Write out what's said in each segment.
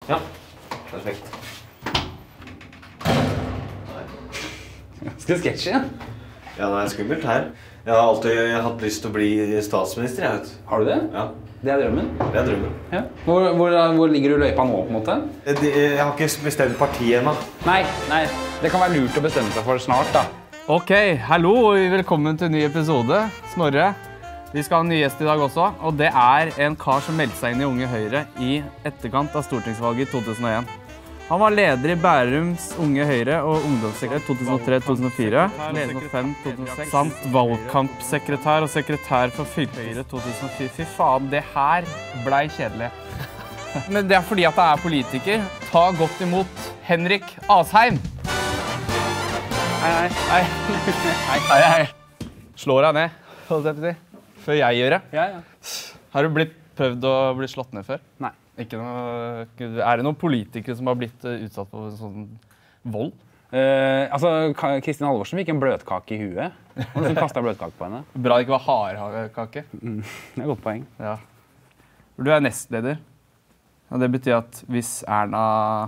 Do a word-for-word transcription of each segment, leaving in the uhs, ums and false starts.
Ja, perfekt. Skal du sketsje, ja? Ja, det er skummelt her. Jeg har alltid hatt lyst til å bli statsminister, jeg vet. Har du det? Ja. Det er drømmen? Det er drømmen. Ja. Hvor, hvor, hvor ligger du løypa nå, på en måte? Jeg, jeg har ikke bestemt partiet ennå. Nei, nei. Det kan være lurt å bestemme seg for det snart, da. Ok, hallo og velkommen til en ny episode. Snorre. Vi skal ha en ny gjest i dag også, og det er en kar som meldte seg inn i Unge Høyre i etterkant av stortingsvalget i to tusen og en. Han var leder i Bærums Unge Høyre og ungdomssekretær to tusen og tre til to tusen og fire, leder for fem til to tusen og seks, samt valgkampsekretær og sekretær for fylkesstyret to tusen og fire. Fy faen, det her ble kjedelig. Men det er fordi at jeg er politiker. Ta godt imot Henrik Asheim. Hei, hei. Hei, hei, hei. hei. Slår deg ned, holdt jeg på å si. Før jeg gjør det. Ja, ja. Har du blitt prøvd å bli slått ned før? Nei. Ikke noe, er det noen politikere som har blitt utsatt for sånn vold? Eh, altså, Kristin Halvorsen fikk en bløtkake i huet. Noen som kastet bløtkake på henne. Bra det ikke var hardkake. Mm, det er et godt poeng. Ja. Du er nestleder. Og det betyr at hvis Erna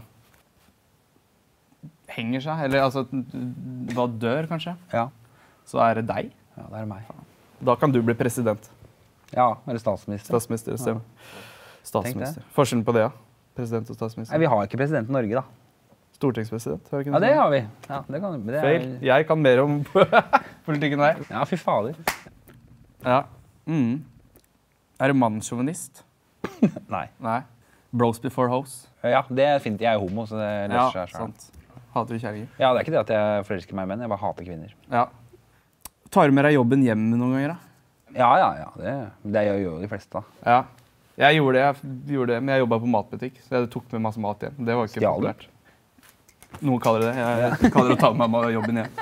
henger seg, eller altså, hva dør kanskje, ja. Så er det deg. Ja, det er meg. Da kan du bli president. Ja, eller statsminister. Statsminister, stemmer. Ja. Statsminister. Forskjellen på det, ja. President og statsminister. Nei, vi har ikke president i Norge, da. Stortingspresident, har vi ikke noe? Ja, det har vi. Ja, det kan, det er... Feil. Jeg kan mer om politikken her. Ja, fy fader. Ja. Mm. Er du mannssjåvinist? Nei. Nei. Bros before hoes? Ja, det er fint. Jeg er homo, så det løser seg selv. Ja, sant. Hater du kjærlinger? Ja, det er ikke det at jeg forelsker meg i menn, jeg bare hater kvinner. Ja. Tar du med deg jobben hjem noen ganger, da? Ja, ja, ja. Det, det gjør jo de fleste, da. Ja. Jeg gjorde det, jeg gjorde det, men jeg jobbet på matbutikk, så jeg tok med masse mat hjem. Det var ikke populært. Noen kaller det det. Jeg kaller det å ta med meg jobben hjem.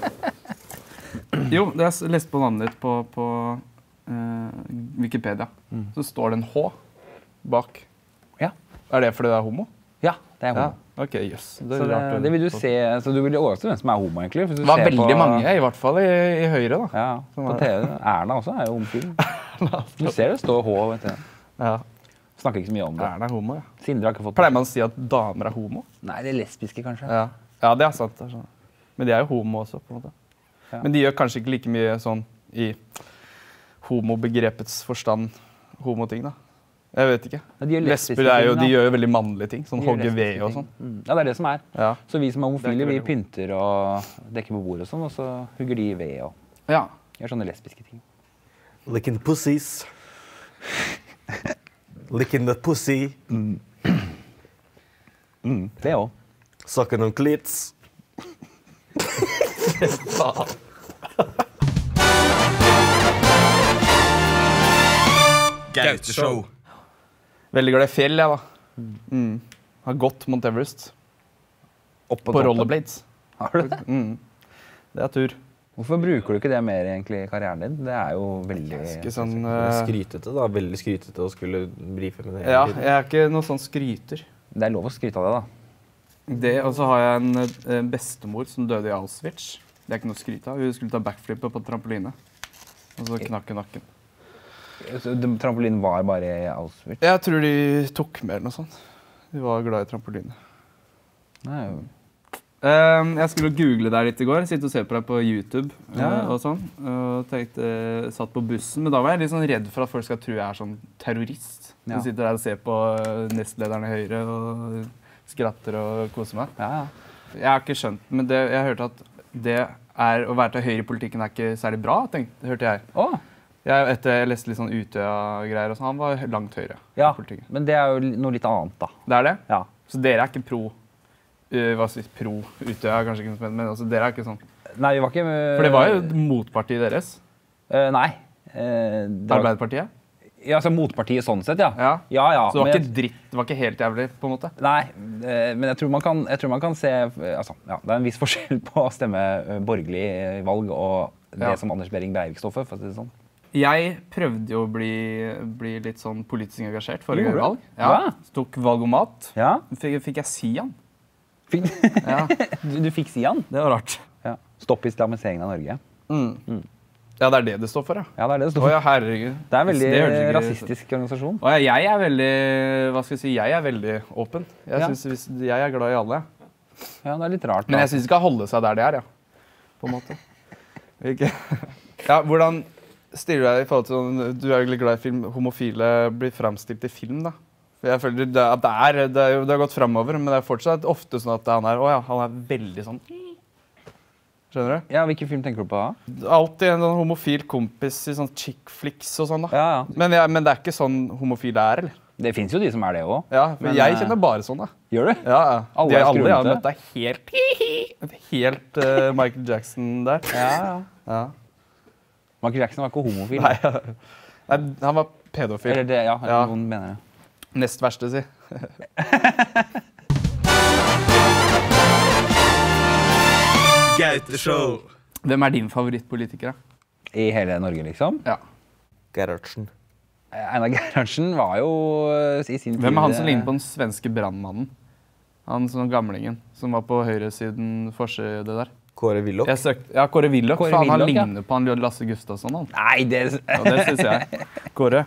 Jo, det jeg leste på navnet ditt på, på uh, Wikipedia. Mm. Så står det en H bak. Ja. Er det fordi det er homo? Ja, det er homo. Ja. Ok, jøss. Yes. Det, det, det vil du se, så du vil overraske hvem som er homo, egentlig. Det var veldig på, mange, i hvert fall i, i Høyre, da. Ja, på T V. Erna også er jo homofil. Du ser det står H, vet du. Ja. Snakker ikke så mye om det. Erna er homo, ja. Sindre har ikke fått... Pleier man å si at damer er homo? Nei, det er lesbiske, kanskje. Ja, ja det er sant. Det er sånn. Men de er jo homo også, på en måte. Ja. Men de gjør kanskje ikke like mye sånn i homobegrepets forstand homoting, da. Jeg vet ikke. Ja, lesber er jo, de gjør jo veldig mannlige ting, sånn hogge ved og sånn. Mm. Ja, det er det som er. Ja. Så vi som er homofile, vi pynter og dekker på bord og sånn, og så hugger de ved og ja. Gjør sånne lesbiske ting. Licking the pussies. Licking the pussy. Mm. Mm, det også. Sucking on klits. Faen. Gauteshow. Veldig glad i fjell, jeg, da. Mm. Har gått Mount Everest. Opp på, på rollerblades. Har du det? Mm. Det er tur. Hvorfor bruker du ikke det mer egentlig i karrieren din? Det er jo veldig... Sånn, uh... skrytete, da. Veldig skrytete å skulle brife med det. Ja, jeg er ikke noe sånn skryter. Det er lov å skryte av det, da. Det, og så har jeg en, en bestemor som døde i Auschwitz. Det er ikke noe å skryte av. Hun skulle ta backflip på trampoline. Og så knakk hun nakken. Så trampolinen var bare i Auschwitz? Jeg tror de tok med eller noe sånt. De var glad i trampoline. Nei, jo. Um, jeg skulle google deg litt i går, sitte og se på deg på YouTube ja. uh, og sånn. Og tenkte, uh, satt på bussen, men da var jeg litt sånn redd for at folk skal tro jeg er sånn terrorist. Ja. Jeg sitter der og ser på uh, nestlederen i Høyre og skratter og koser meg. Ja, ja. Jeg har ikke skjønt, men det, jeg har hørt at det er, å være til høyre i politikken er ikke særlig bra, tenkte, hørte jeg. Åh. Jeg, etter jeg leste litt sånn Utøya-greier og sånn, han var langt høyere ja, i politikken. Men det er jo noe litt annet da. Det er det? Ja. Så dere er ikke pro, uh, hva synes, pro Utøya, kanskje ikke noe som men altså, dere er ikke sånn. Nei, vi var ikke... Uh, For det var jo motpartiet deres. Uh, nei. Uh, Arbeiderpartiet? Ja, altså motpartiet sånn sett, ja. Ja, ja. ja så det var ikke jeg, dritt, det var ikke helt jævlig, på en måte? Nei, uh, men jeg tror man kan, jeg tror man kan se, altså, ja, det er en viss forskjell på å stemme borgerlig valg og det ja. Som Anders Behring Breivik står for, for å si det sånn. Jeg prøvde jo å bli, bli litt sånn politisk engasjert forrige valg. Ja. Ja. Tok valgomat. Ja. Fikk, fikk jeg Sian. Fikk... ja. du, du fikk Sian? Det var rart. Ja. Stopp islamiseringen av Norge. Mm. Mm. Ja, det er det det står for, ja. Ja, det er det det står for. Å ja, herregud. Det er veldig det det rasistisk organisasjon. Å ja, jeg er veldig, hva skal jeg si, jeg er veldig åpen. Jeg, Ja. synes, hvis, jeg er glad i alle. Ja, det er litt rart. Men da. jeg synes det skal holde seg der det er, ja. På en måte. Ikke? Ja, hvordan stiller du deg i forhold til sånn, du er veldig glad i film, homofile blir fremstilt i film, da? For jeg føler det, at det er, det, er, det har gått fremover, men det er fortsatt ofte sånn at han er, å ja, han er veldig sånn, skjønner du? Ja, hvilken film tenker du på da? Alltid en sånn homofil kompis i sånn chick flicks og sånn da. Ja, ja. Men, jeg, men det er ikke sånn homofil det er, eller? Det finnes jo de som er det også. Ja, men, Men, jeg eh, kjenner bare sånn da. Gjør du? Ja, ja. Alle De er alle jeg har skrullete. møtt er helt, helt uh, Michael Jackson der. Ja, ja. Ja. Michael Jackson var ikke homofil. Nei, Nei, han var pedofil. Eller det, ja, Ja. noen mener det. Nest verste, si. Gauteshow. Hvem er din favorittpolitiker, da? I hele Norge, liksom. Ja. Gerhardsen. Einar Gerhardsen var jo eh, i sin tid... Hvem er han som ligner på den svenske brandmannen? Han som gamlingen, som var på høyresiden forside der. Kåre Willoch. Jeg søkte, ja, Kåre Willoch. Kåre Faen, han Willoch, ja. ligner på han Lasse Gustavsson, han. Nei, det... Ja, det synes jeg. Kåre.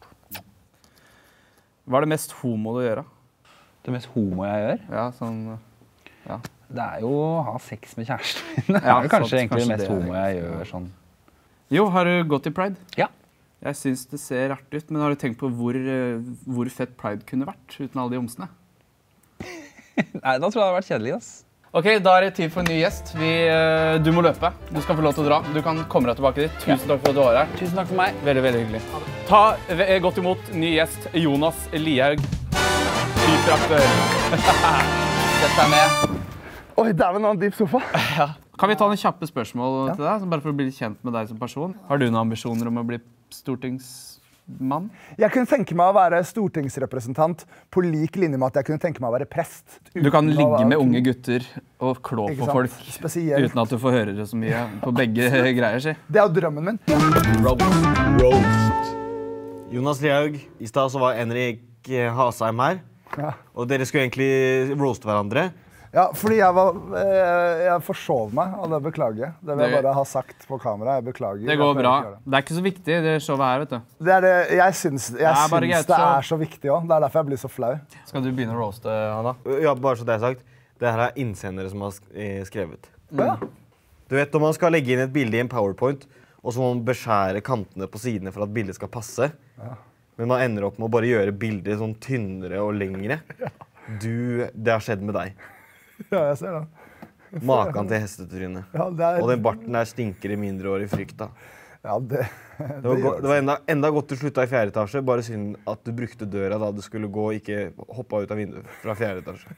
Hva er det mest homo du gjør, da? Det mest homo jeg gjør, Ja, sånn... Ja. det er jo å ha sex med kjæresten min. Det Ja, er jo kanskje sant, egentlig kanskje det mest det er homo jeg egentlig- gjør sånn. Jo, har du gått i Pride? Ja. Jeg synes det ser rart ut, men har du tenkt på hvor, eh, hvor fett Pride kunne vært uten alle de omsene? Nei, da tror jeg det hadde vært kjedelig, ass. Ok, da er det tid for en ny gjest. Vi, eh, du må løpe. Du skal få lov til å dra. Du kan komme deg tilbake dit. Tusen takk for at du var her. Tusen takk for meg. Veldig, veldig hyggelig. Ta ve- godt imot ny gjest, Jonas Lihaug. Sykt aktuell. Sett deg ned. Oi, dæven, han dyp sofa. Kan vi ta noen kjappe spørsmål til deg, bare for å bli kjent med deg som person? Har du noen ambisjoner om å bli stortingsmann? Jeg kunne tenke meg å være stortingsrepresentant på lik linje med at jeg kunne tenke meg å være prest. Du kan Uten å ligge være- med unge gutter og klå Ikke på sant? folk Spesielt. uten at du får høre det så mye på begge greier, si. Det er jo drømmen min. Roast. Roast. Jonas Lihaug. I stad så var Henrik eh, Hasheim her. Ja. Og dere skulle egentlig roaste hverandre. Ja, fordi jeg, var, eh, jeg forsov meg, og det beklager jeg. Det vil jeg Det- bare ha sagt på kamera. Jeg beklager. Det Jeg går pleier bra. ikke å gjøre det. Det er ikke så viktig, det showet her, vet du. Det er det, jeg syns, jeg er bare syns greit, det så- er så viktig også. Det er derfor jeg blir så flau. Skal du begynne å roaste, Hanna? Ja, bare så det er sagt. Det her er innsendere som har sk- eh, skrevet. Ja. Du vet, når man skal legge inn et bilde i en PowerPoint, og så må man beskjære kantene på sidene for at bildet skal passe. Men man ender opp med å bare gjøre bildet sånn tynnere og lengre. Du, det har skjedd med deg. Ja, jeg ser det. Maken til hestetryne. Ja, det er, Og den barten der stinker i mindreårig frykt, da. ja, det, Det var, det go- gjør det var enda, enda godt du slutta i fjerde etasje. Bare synd at du brukte døra da du skulle gå, ikke hoppa ut av vinduet fra fjerde etasje.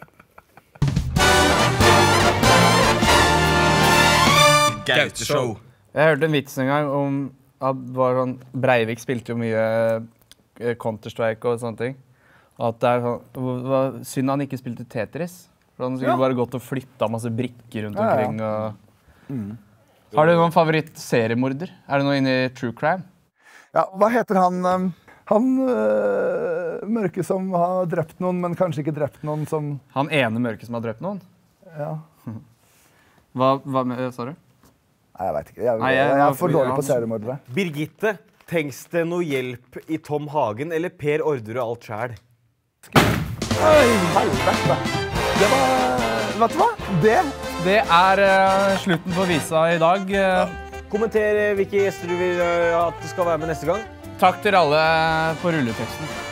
Gauteshow. Jeg hørte en vits en gang om at det var sånn, Breivik spilte jo mye eh, Counter-Strike og sånne ting. Og at det er sånn, det var synd han ikke spilte Tetris. For han skulle Ja. bare gått og flytta masse brikker rundt Ja, ja. omkring. Og... Har du noen favoritt-seriemorder? Er det noe inne i true crime? Ja, hva heter han um, Han øh, mørke som har drept noen, men kanskje ikke drept noen som Han ene mørke som har drept noen? Ja. Hva, hva med, sa du? Nei, jeg vet ikke. Jeg, Nei, jeg, jeg- jeg er for ja, dårlig på han- seriemordere. Birgitte, trengs det noe hjelp i Tom Hagen eller Per Orderud alt sjæl? Oi, helvete. Det var Vet du hva? Det Det er eh, slutten på visa i dag. Eh, Kommenter eh, hvilke gjester du vil eh, at det skal være med neste gang. takk til alle på rulleteksten.